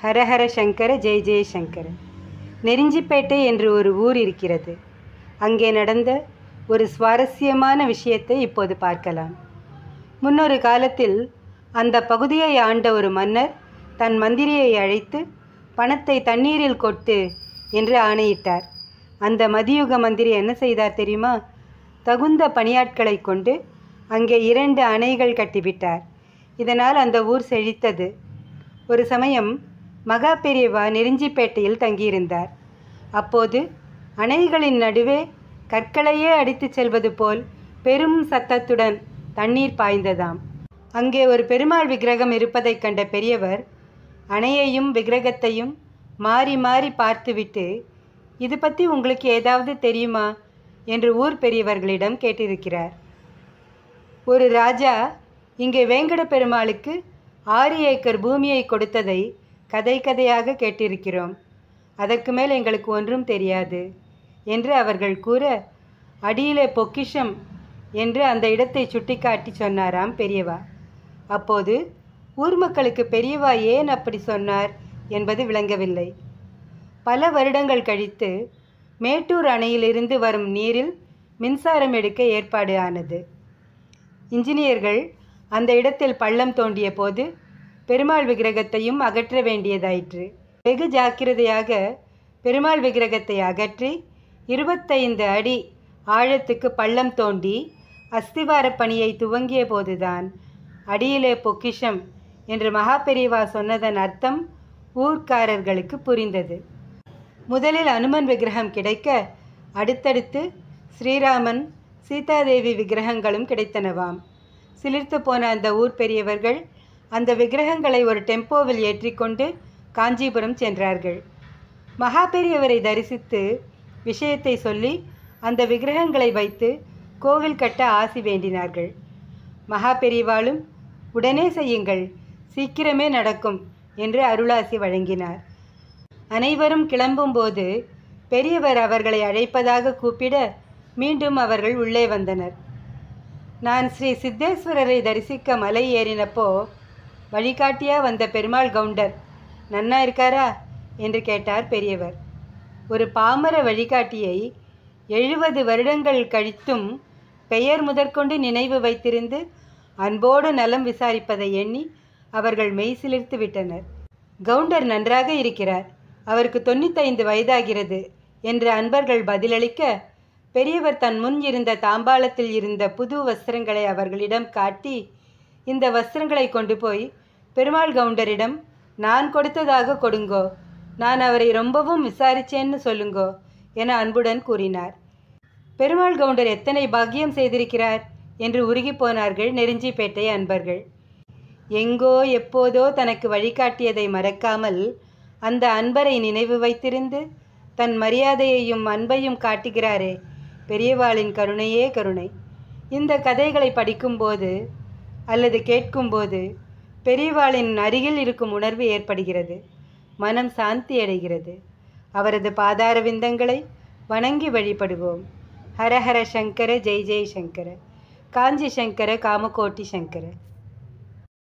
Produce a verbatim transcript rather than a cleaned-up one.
ஹரஹர சங்கர ஜெய ஜெயசங்கர. நெருஞ்சிப்பேட்டை என்று ஒரு ஊர் இருக்கிறது. அங்கே நடந்த ஒரு சுவாரஸ்யமான விஷயத்தை இப்போது பார்க்கலாம். முன்னொரு காலத்தில் அந்த பகுதியை ஆண்ட ஒரு மன்னர் தன் மந்திரியை அழைத்து பணத்தை தண்ணீரில் கொட்டு என்று ஆணையிட்டார். அந்த மதியுக மந்திரி என்ன செய்தார் தெரியுமா? தகுந்த பணியாட்களை கொண்டு அங்கே இரண்டு அணைகள் கட்டிவிட்டார். இதனால் அந்த ஊர் செழித்தது. ஒரு சமயம் மகா பெரியவா நெருஞ்சிப்பேட்டையில் தங்கியிருந்தார். அப்போது அணைகளின் நடுவே கற்களையே அடித்துச் செல்வது போல் பெரும் சத்தத்துடன் தண்ணீர் பாய்ந்ததாம். அங்கே ஒரு பெருமாள் விக்கிரகம் இருப்பதைக் கண்ட பெரியவர் அணையையும் விக்கிரகத்தையும் மாறி மாறி பார்த்துவிட்டு, இது பற்றி உங்களுக்கு ஏதாவது தெரியுமா என்று ஊர் பெரியவர்களிடம் கேட்டிருக்கிறார். ஒரு ராஜா இங்கே வேங்கட பெருமாளுக்கு ஆறு ஏக்கர் பூமியை கொடுத்ததை கதை கதையாக கேட்டிருக்கிறோம். அதற்கு மேல் எங்களுக்கு ஒன்றும் தெரியாது என்று அவர்கள் கூற, அடியிலே பொக்கிஷம் என்று அந்த இடத்தை சுட்டிக்காட்டி சொன்னாராம் பெரியவா. அப்போது ஊர் மக்களுக்கு பெரியவா ஏன் அப்படி சொன்னார் என்பது விளங்கவில்லை. பல வருடங்கள் கழித்து மேட்டூர் அணையிலிருந்து வரும் நீரில் மின்சாரம் எடுக்க ஏற்பாடு ஆனது. இன்ஜினியர்கள் அந்த இடத்தில் பள்ளம் தோண்டிய போது பெருமாள் விக்கிரகத்தையும் அகற்ற வேண்டியதாயிற்று. வெகு ஜாக்கிரதையாக பெருமாள் விக்கிரகத்தை அகற்றி இருபத்தைந்து அடி ஆழத்துக்கு பள்ளம் தோண்டி அஸ்திவார பணியை துவங்கிய போதுதான் அடியிலே பொக்கிஷம் என்று மகா பெரியவா சொன்னதன் அர்த்தம் ஊர்க்காரர்களுக்கு புரிந்தது. முதலில் அனுமன் விக்கிரகம் கிடைக்க அடுத்தடுத்து ஸ்ரீராமன் சீதாதேவி விக்கிரகங்களும் கிடைத்தனவாம். சிலிர்த்து போன அந்த ஊர் பெரியவர்கள் அந்த விக்கிரகங்களை ஒரு டெம்போவில் ஏற்றிக்கொண்டு காஞ்சிபுரம் சென்றார்கள். மகா பெரியவரை தரிசித்து விஷயத்தை சொல்லி அந்த விக்கிரகங்களை வைத்து கோவில் கட்ட ஆசி வேண்டினார்கள். மகா பெரியவாளும் உடனே செய்யுங்கள், சீக்கிரமே நடக்கும் என்று அருளாசி வழங்கினார். அனைவரும் கிளம்பும்போது பெரியவர் அவர்களை அழைப்பதாக கூப்பிட மீண்டும் அவர்கள் உள்ளே வந்தனர். நான் ஸ்ரீ சித்தேஸ்வரரை தரிசிக்க மலை ஏறினப்போ வழிகாட்டியா வந்த பெருமாள் கவுண்டர் நன்னா இருக்காரா என்று கேட்டார் பெரியவர். ஒரு பாமர வழிகாட்டியை எழுபது வருடங்கள் கழித்தும் பெயர் முதற்கொண்டு நினைவு வைத்திருந்து அன்போடு நலம் விசாரிப்பதை எண்ணி அவர்கள் மெய் சிலிர்த்து விட்டனர். கவுண்டர் நன்றாக இருக்கிறார், அவருக்கு தொண்ணூத்தைந்து வயதாகிறது என்று அன்பர்கள் பதிலளிக்க, பெரியவர் தன் முன் இருந்த தாம்பாளத்தில் இருந்த புது வஸ்திரங்களை அவர்களிடம் காட்டி, இந்த வஸ்திரங்களை கொண்டு போய் பெருமாள் கவுண்டரிடம் நான் கொடுத்ததாக கொடுங்கோ, நான் அவரை ரொம்பவும் விசாரிச்சேன்னு சொல்லுங்கோ என அன்புடன் கூறினார். பெருமாள் கவுண்டர் எத்தனை பாக்கியம் செய்திருக்கிறார் என்று உருகி போனார்கள் நெருஞ்சிப்பேட்டை அன்பர்கள். எங்கோ எப்போதோ தனக்கு வழிகாட்டியதை மறக்காமல் அந்த அன்பரை நினைவு வைத்திருந்து தன் மரியாதையையும் அன்பையும் காட்டுகிறாரே, பெரியவாளின் கருணையே கருணை. இந்த கதைகளை படிக்கும்போது அல்லது கேட்கும்போது பெரியவாளின் அருகில் இருக்கும் உணர்வு ஏற்படுகிறது. மனம் சாந்தி அடைகிறது. அவரது பாதார விந்தங்களை வணங்கி வழிபடுவோம். ஹரஹர சங்கர ஜெய ஜெய சங்கர. காஞ்சி சங்கர காமகோட்டி சங்கர.